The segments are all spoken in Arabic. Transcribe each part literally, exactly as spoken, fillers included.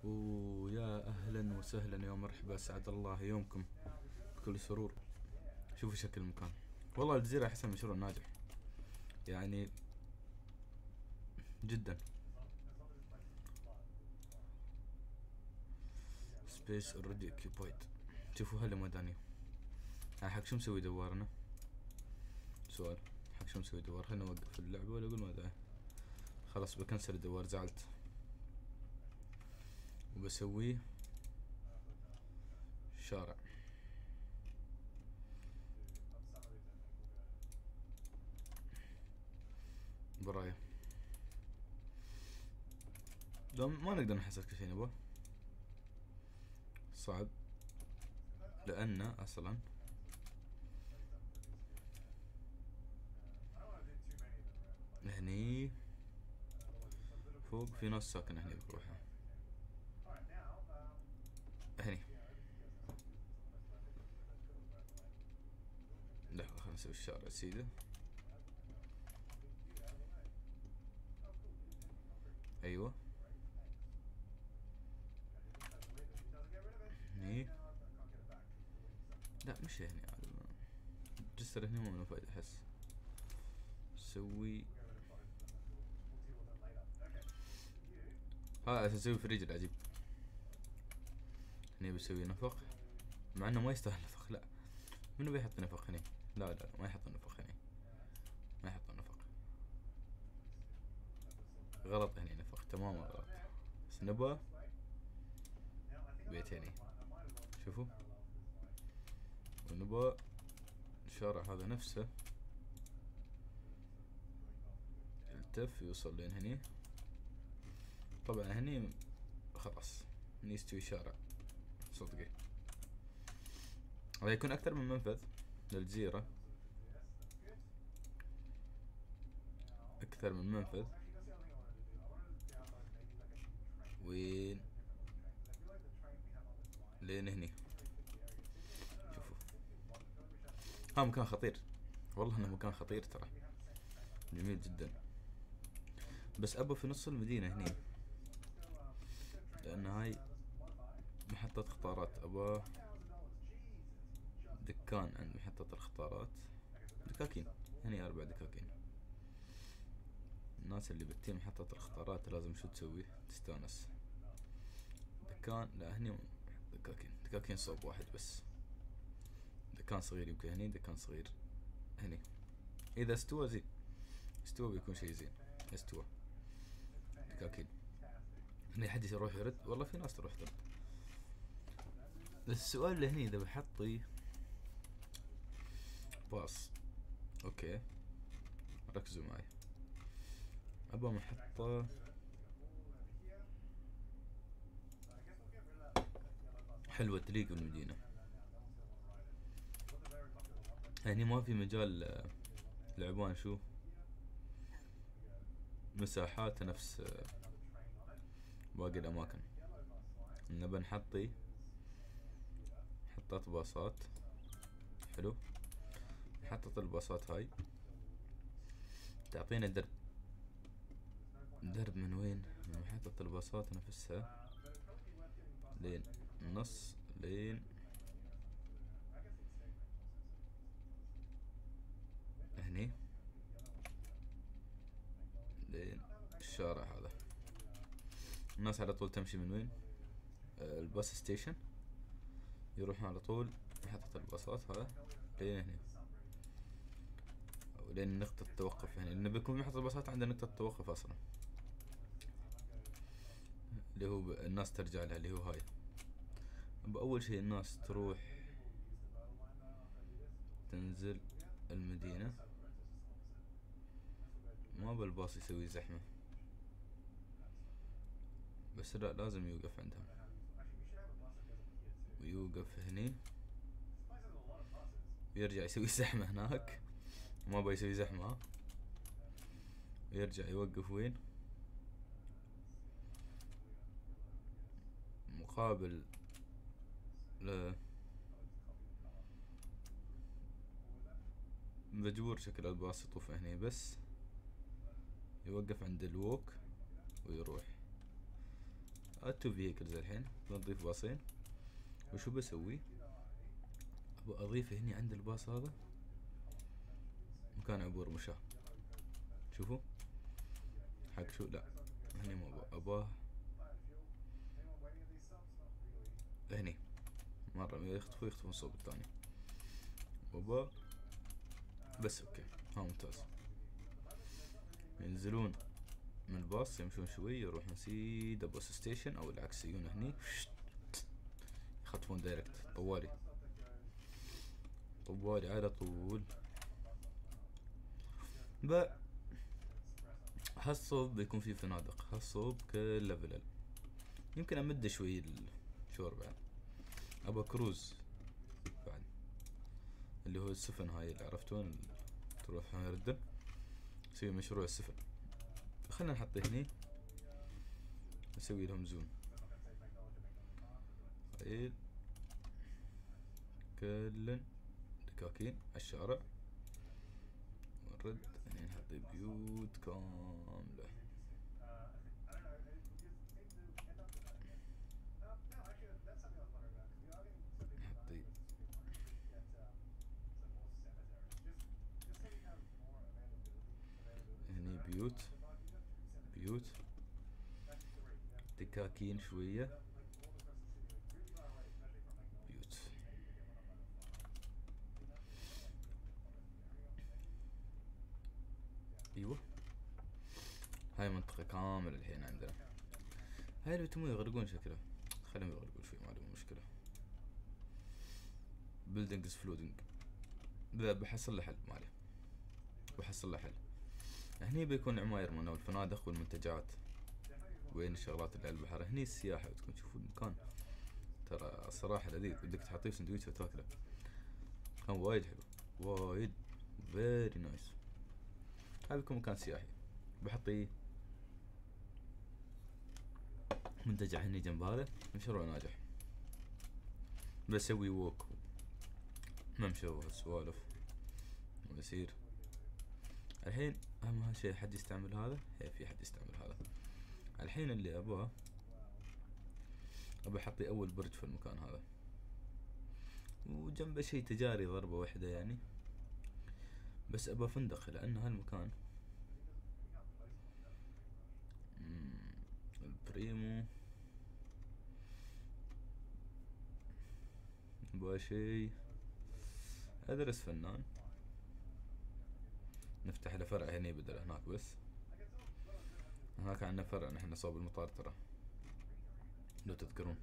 ويا أهلا وسهلا، يا مرحبا، أسعد الله يومكم بكل سرور. شوفوا شكل المكان، والله الجزيرة أحسن مشروع ناجح يعني جدا. سبيس اوريدي اوكيبايد. شوفوا هلا مداني. حق شو مسوي دوارنا؟ سؤال، حق شو مسوي دوار؟ خلنا نوقف اللعبة ولا أقول ما أدري. خلاص بكنسل الدوار، زعلت، وبسويه شارع. براية لا، ما نقدر نحصل كل شيء نبغى، صعب، لأن أصلا هني فوق في ناس ساكنة هني بروحها. هني لحظة، خلنا نسوي الشارع سيدة. أيوة هني، لا مش هني عاد، جسر هني مو منه فايدة أحس. سوي ها اسوي فريج العجيب. هني بسوي نفق، مع انه ما يستاهل نفق. لا، منو بيحط نفق هني؟ لا لا، ما يحط نفق هني، ما يحط نفق، غلط هني نفق، تماما غلط. بس نبى بيت هني، شوفوا، ونبى الشارع هذا نفسه يلتف يوصل لين هني. طبعا هني خلاص هني يستوي شارع صدقي. هذا يكون أكثر من منفذ للجزيرة، أكثر من منفذ. وين؟ لين هني، شوفوا، ها مكان خطير، والله انه مكان خطير ترى، جميل جدا. بس ابى في نص المدينة هني، لان هاي محطة اختارات. ابى دكان عند محطة الخطارات، دكاكين هني، اربع دكاكين. الناس اللي بتي محطة الخطارات لازم شو تسوي؟ تستانس. دكان، لا هني دكاكين، دكاكين صوب واحد بس. دكان صغير يمكن هني، دكان صغير هني. اذا استوى زين، استوى بيكون شي زين. استوى دكاكين هني، حد يروح يرد؟ والله في ناس تروح ترد. بس السؤال اللي هني، اذا بحطي باص، اوكي ركزوا معي، ابى محطة حلوة تليق بالمدينة. هني ما في مجال لعبان شو مساحات نفس باقي الاماكن. نبى نحطي محطات باصات، حلو. محطة الباصات هاي تعطينا درب، درب من وين؟ من محطة الباصات نفسها لين النص، لين هني، لين الشارع هذا. الناس على طول تمشي من وين؟ آه الباص ستيشن، يروحون على طول محطة الباصات هذا لين هني، أو لين نقطة التوقف هني، لأنه بيكون محطة الباصات عندها نقطة توقف أصلا، اللي هو الناس ترجع لها، اللي هو هاي. بأول شيء الناس تروح تنزل المدينة، ما بالباص يسوي زحمة، بس لا لازم يوقف عندهم، ويوقف هني، ويرجع يسوي زحمة هناك، ما بيسوي يسوي زحمة، ويرجع يوقف وين؟ مقابل ل مجبور شكل الباص يطوف هني، بس يوقف عند الووك ويروح. اتو فيكلز الحين بنضيف باصين. وشو بسوي؟ ابغى اضيف هني عند الباص هذا مكان عبور مشاة. شوفوا حق شو، لا هني مو اباه، هني مرة يخطفوا يخطفون الصوب الثاني وابا بس. اوكي ها ممتاز. ينزلون من الباص يمشون شوي يروحون سيدا بوس ستيشن او العكس، يجون هني يخطفون دايركت طوالي طوالي على طول. ب هالصوب بيكون فيه فنادق، هالصوب كل ليفل. يمكن امد شوي الشور بعد. ابا كروز بعد اللي هو السفن هاي اللي عرفتون تروحون يردن، نسوي مشروع السفن. خلنا نحطه هني نسوي لهم زوم هايل كلن دكاكين على الشارع. ونرد هني نحط بيوت كاملة. نحطي هني بيوت بيوت دكاكين شوية بيوت. ايوه هاي منطقة كاملة الحين عندنا. هاي اللي بيتمون يغرقون شكله، خليهم يغرقون شوي ما عليهم مشكلة. بيلدينجز فلودنج ذا بحصل له حل مالي، بحصل له حل. هني بيكون عماير من الفنادق والمنتجعات. وين الشغلات اللي على البحر؟ هني السياحة بتكون تشوفون المكان ترى الصراحة لذيذ، بدك تحطيه سندويش وتاكله. كان وايد حلو وايد فيري نايس. هذا بيكون مكان سياحي. بحطيه منتجع هني جنب هذا، مشروع ناجح. بسوي ووك ممشى وهالسوالف ويصير. الحين اهم شيء حد يستعمل هذا، هي في حد يستعمل هذا. الحين اللي ابغاه ابى احطي اول برج في المكان هذا وجنبه شيء تجاري ضربة واحدة يعني، بس ابى فندق لان هالمكان البريمو ابغى شيء ادرس فنان. نفتح له فرع هني بدل هناك، بس هناك عندنا فرع نحن صوب المطار ترى لو تذكرون.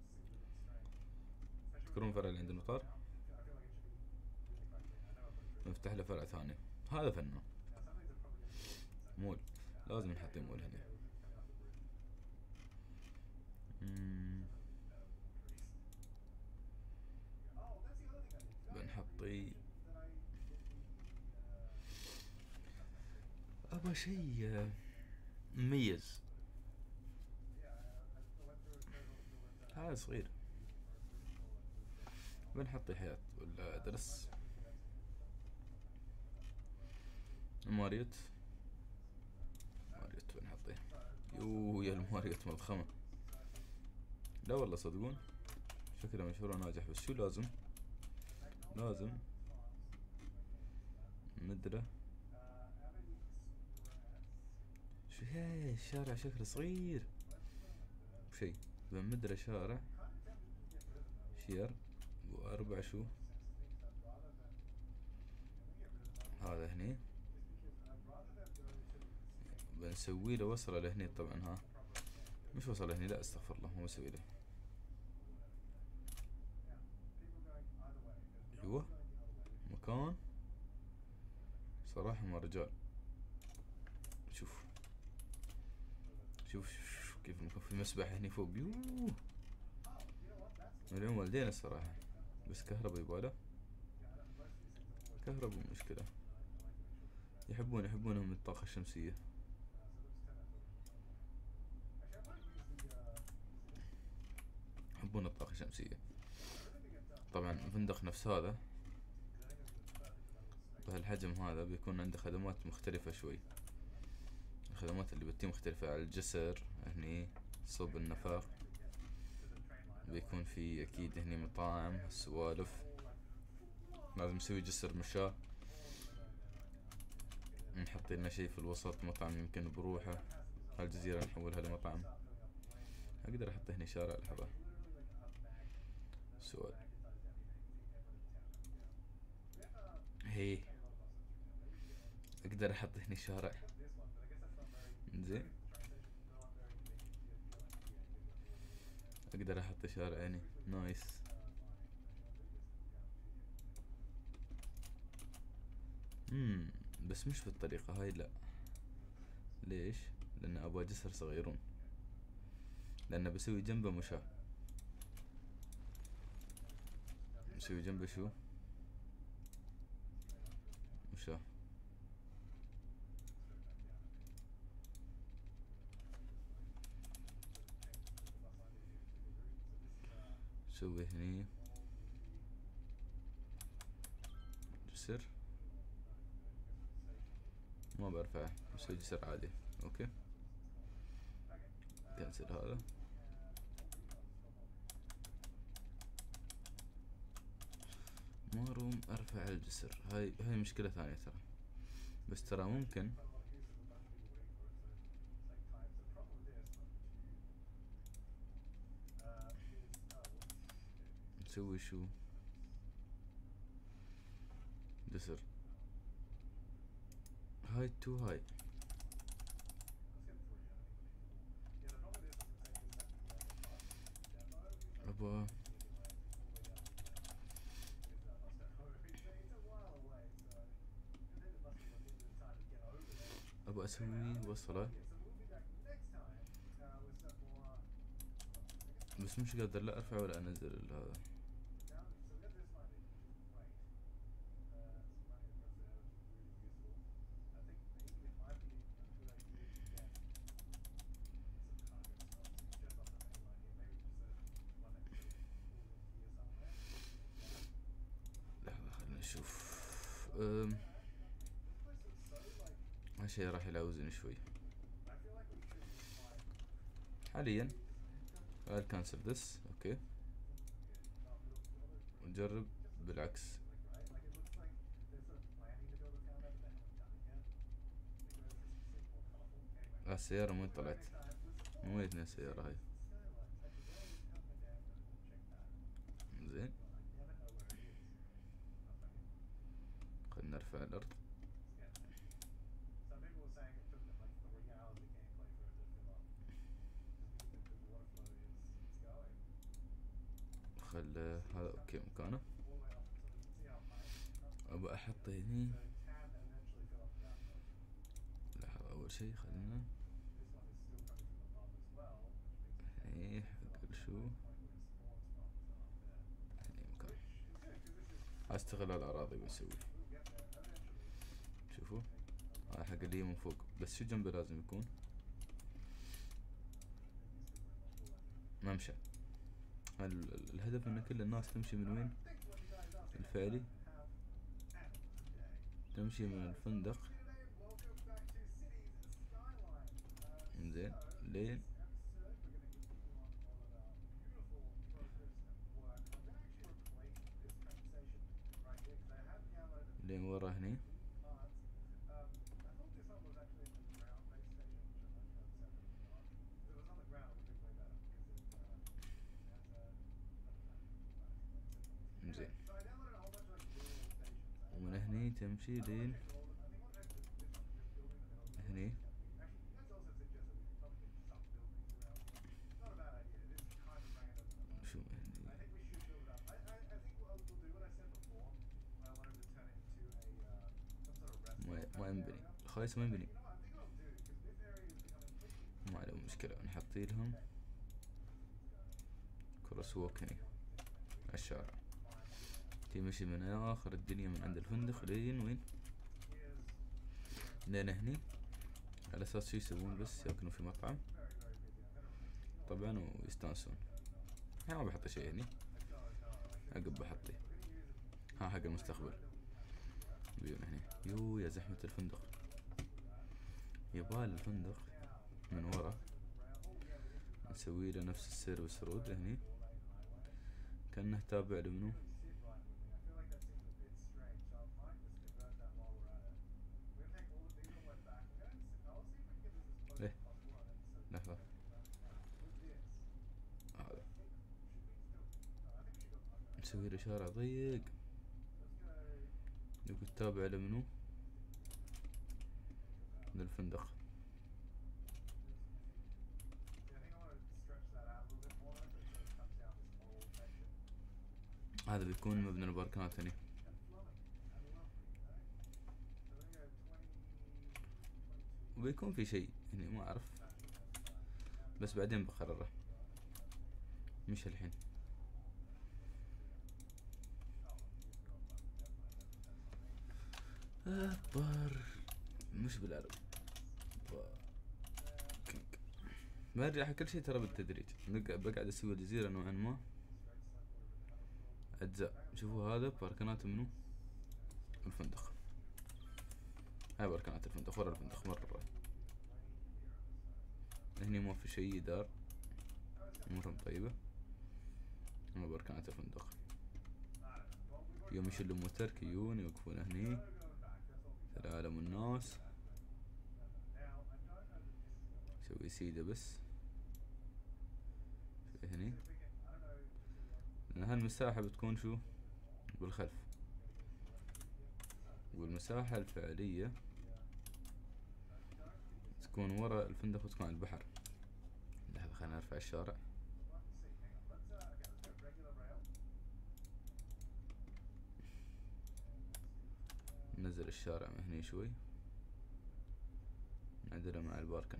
تذكرون فرع اللي عند المطار؟ نفتح له فرع ثاني. هذا فنان مول، لازم نحط مول هنا. بنحطي ابغى شيء مميز. هذا صغير بنحطي حياة ولا درس. ماريوت ماريوت بنحطيه. يوه يا الماريوت مضخمة. لا والله صدقون شكله مشروع ناجح، بس شو لازم؟ لازم مدرة. شو هاي الشارع شكله صغير شيء. بمدرة شارع شير واربع شو هذا هني بنسوي له وصلة لهني طبعا. ها مش وصلة هني، لا استغفر الله مو مسوي له. ايوه مكان صراحة ما رجال. شوف شوف شوف كيف المكان، في مسبح هني فوق. يوه مليون والدين الصراحة، بس كهرباء يباله. كهرباء مشكلة. يحبون يحبونهم الطاقة الشمسية. يحبون الطاقة الشمسية. طبعا فندق نفس هذا بهالحجم هذا بيكون عنده خدمات مختلفة شوي. الخدمات اللي بتتم مختلفة على الجسر هني صوب النفق. بيكون في اكيد هني مطاعم السوالف. لازم نسوي جسر مشاة، نحط لنا شي في الوسط، مطعم يمكن بروحه. هالجزيرة نحولها لمطعم. اقدر احط هني شارع؟ لحظة، سؤال. هي اقدر احط هني شارع؟ زين، اقدر احط شارع هني. نايس. امم بس مش بالطريقة هاي، لا. ليش؟ لان ابغى جسر صغيرون، لان بسوي جنبه مشاة. بسوي جنبه شو؟ مشاة. سوي هني جسر، ما برفعه، بسوي جسر عادي. اوكي، كنسل هذا. ما روم ارفع الجسر، هاي هاي مشكلة ثانية ترى. بس ترى ممكن نسوي شو؟ جسر هاي تو هاي. ابا ابا اسوي وصلة، بس مش قادر لا ارفع ولا انزل هذا. لحظة خلنا نشوف. أم. هالشي راح يلوزني شوي حاليا. I'll cancel this. اوكي، ونجرب بالعكس. آه السيارة وين طلعت؟ من وين السيارة هاي؟ زين، خلنا نرفع الأرض. خل هذا اوكي مكانه. ابى احط هني. لحظة، اول شي خلينا هني حق شو هني مكان. استغل الاراضي بسوي. شوفوا هاي حق اللي من فوق، بس شو جنبه لازم يكون؟ ممشى. الهدف ان كل الناس تمشي من وين؟ الفعلي تمشي من الفندق زين لين لين ورا هني. زين، ومن هني تمشي لين هني. شو هني؟ ما ما ينبني الخايس، ما ينبني. ما عليه مشكلة، نحط لهم كروس ووك هني على الشارع. تمشي من اخر الدنيا من عند الفندق لين وين؟ لين هني، على اساس شو يسوون؟ بس ياكلون في مطعم طبعا ويستانسون. انا ما بحط شي هني، عقب بحطي ها حق المستقبل. بيون هني. يو يا زحمة الفندق، يبال الفندق من ورا نسوي له نفس السيرفس رود هني كأنه تابع لمنو. ليه لحظة هذا نسوي له شارع ضيق يقول تابع لمنو للفندق. هذا بيكون مبنى الباركنات هني. وبيكون في شيء هني ما اعرف بس بعدين بقرره مش الحين. بار مش بالعربي برجع كل شيء ترى بالتدريج. بقعد اسوي الجزيرة نوعا ما اجزاء. شوفوا هذا باركنات منو الفندق. هاي باركنات الفندق ورا الفندق مرة. هني ما في شيء دار مرة طيبة. هنا باركنات الفندق. يوم يشيلوا موتر كيون يوقفون هني العالم والناس. سوي سيدة بس في هني لأن هالمساحة بتكون شو بالخلف والمساحة الفعلية تكون ورا الفندق وتكون على البحر. لحظة خلينا نرفع الشارع. ننزل الشارع من هني شوي نعدله مع الباركن.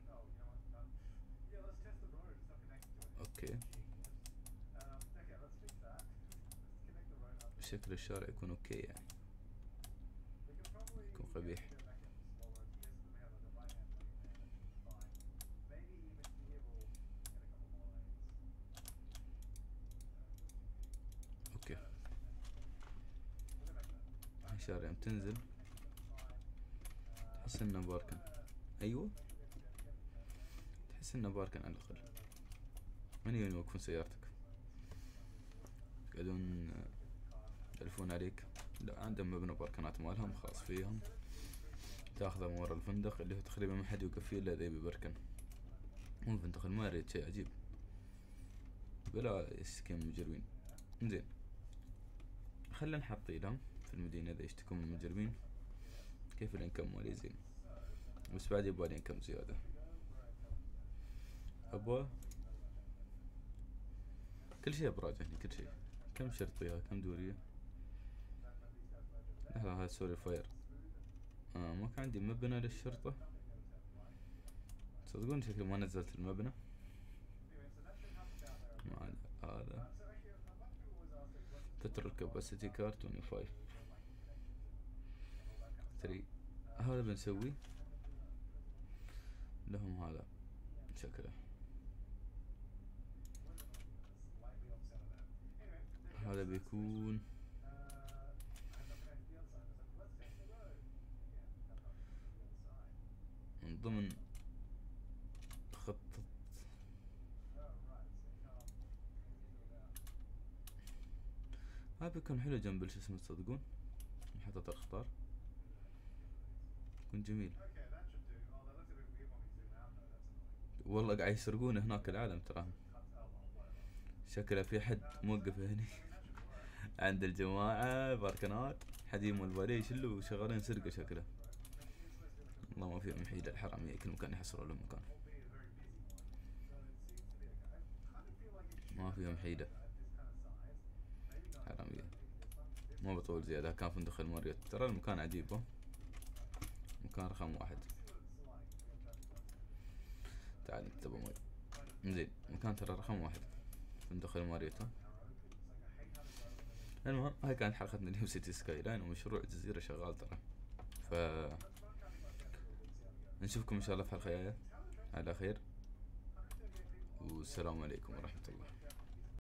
اوكي شكل الشارع يكون اوكي يعني يكون قبيح. اوكي الشارع تنزل تحس انه باركن. ايوه تحس انه باركن على الاقل. من يجون يوقفون سيارتك يقعدون يلفون عليك. لا عندهم مبنى باركنات مالهم خاص فيهم تاخذه من ورا الفندق اللي هو تقريبا ما حد يوقف فيه الا اذا يبي بركن. مو فندق الماريوت شيء عجيب بلا يشتكون من المجرمين. زين خلنا نحطي لهم في المدينة اذا يشتكون من المجرمين كيف الانكم مالي زين بس بعد يبغالي انكم زيادة. ابغى كل شيء ابراج هني كل شيء. كم شرطية كم دورية. لحظة هاي سوري فاير. آه ما كان عندي مبنى للشرطة. تصدقون شكلي ما نزلت المبنى. ما هذا بترول كاباسيتي كار خمسة وعشرين ثري. هذا بنسوي لهم هذا شكله. هذا بيكون من ضمن خطة هذا بيكون حلو جنب شو اسمه تصدقون محطة الأخطار يكون جميل. والله قاعد يسرقون هناك العالم تراهم. شكله في حد موقف هني عند الجماعة باركنات حديم والبالي يشلوا شغالين سرقة شكله. والله ما فيهم حيلة الحرامية كل مكان يحصلوا لهم مكان ما فيهم حيلة حرامية. ما بطول زيادة كان فندق الماريوت ترى المكان عجيب. مكان رقم واحد. تعال انت بموي زين مكان ترى رقم واحد فندق الماريوت. المهم هاي كانت حلقتنا اليوم سيتي سكاي لاين ومشروع جزيرة شغال ترى. ف نشوفكم ان شاء الله في حلقة جاية على خير والسلام عليكم ورحمة الله.